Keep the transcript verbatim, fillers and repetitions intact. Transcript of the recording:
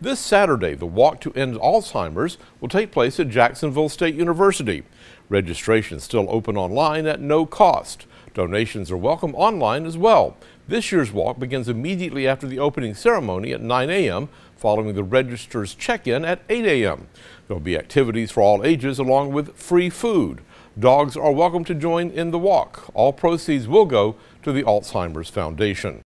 This Saturday, the Walk to End Alzheimer's will take place at Jacksonville State University. Registration is still open online at no cost. Donations are welcome online as well. This year's walk begins immediately after the opening ceremony at nine A M, following the register's check-in at eight A M There will be activities for all ages along with free food. Dogs are welcome to join in the walk. All proceeds will go to the Alzheimer's Foundation.